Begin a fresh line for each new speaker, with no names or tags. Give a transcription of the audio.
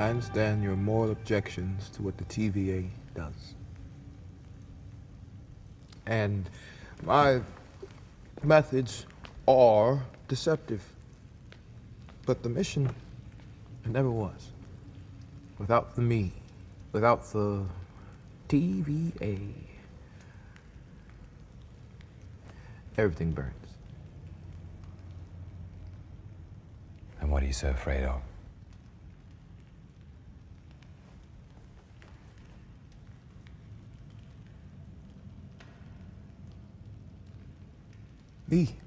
I understand your moral objections to what the TVA does. And my methods are deceptive. But the mission, it never was. Without the me, without the TVA, everything burns.
And what are you so afraid of?
Me.